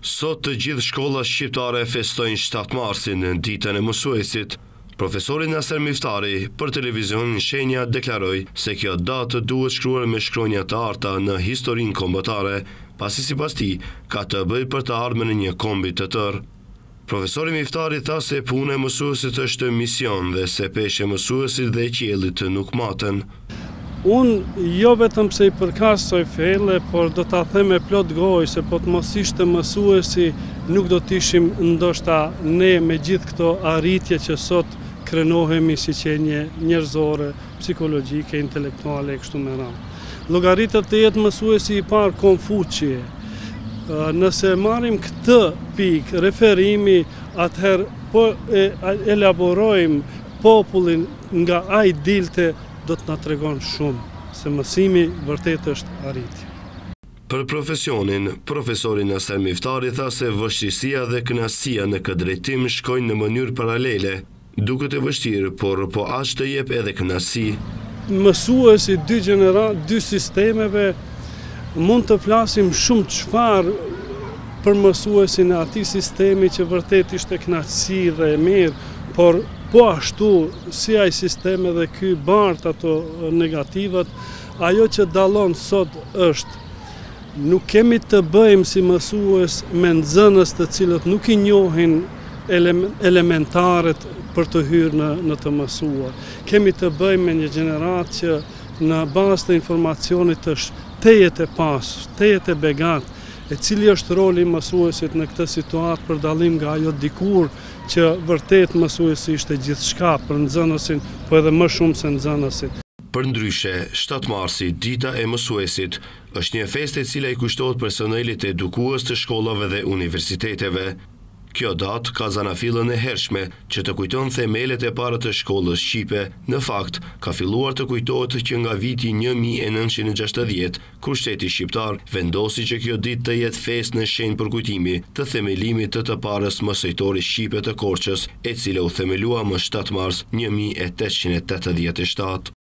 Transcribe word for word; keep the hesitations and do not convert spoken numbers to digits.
Sot të gjithë shkollat shqiptare festojnë shtatë marsin në ditën e mësuesit. Profesori Naser Miftari për televizionin Shenja deklaroi se kjo datë duhet shkruar me shkronja të arta në historinë kombëtare, pasi sipas tij ka të bëjë për të ardhmen në një kombi të tërë. Profesori Miftari tha se puna e mësuesit është mision dhe se peshë e mësuesit dhe e qiellit nuk maten. Unë jo vetëm se i përkasoj fele, por do ta them me plot gojë se po të mos ishte mësuesi, nuk do të ishim ndoshta ne me gjithë këto arritje që sot krenohemi si qenje njerëzore, psikologjike, intelektuale e kështu me radhë. Llogaritet të jetë mësuesi i parë Konfuçi. Nëse marrim këtë pikë referimi, atëherë po e elaborojmë popullin nga ai dilte, do të na tregon shumë se mësimi vërtet është arritje. Për profesionin, profesori Naser Miftari tha se vështirësia dhe kënaqësia në këtë drejtim shkojnë në mënyrë paralele, duket e vështirë, por po aq të jep edhe kënaqësi. Mësuesi dy gjenera, dy sistemeve, mund të flasim shumë çfarë për mësuesin e atij sistemi që vërtet ishte kënaqësi dhe e mirë, por po ashtu si ai sistemi dhe ky bart ato negativat, ajo që dallon sot është nuk kemi të bëjmë si mësues me nxënës të cilët nuk i njohin elementaret për të hyrë në, në të mësuar. Kemi të bëjmë me një gjenerat që në bazë të informacionit është tejet e pasur, tejet e begat, e cili është roli i mësuesit në këtë situatë për dallim nga ajo dikur që vërtet mësuesi ishte gjithçka për nxënësin, po edhe më shumë se nxënësit. Përndryshe, shtatë marsi, dita e mësuesit, është një festë e cila i kushtohet personelit edukues të shkollave dhe universiteteve. Kjo datë ka zanafillën e hershme që të kujton themelet e para të shkollës shqipe. Në fakt, ka filluar të kujtohet që nga viti një mijë e nëntëqind e gjashtëdhjetë, kur shteti shqiptar vendosi që kjo ditë të jetë festë në shenjë përkujtimi të themelimit të të parës mësojtori shqipe të Korçës, e cila u themelua më shtatë mars një mijë e tetëqind e tetëdhjetë e shtatë.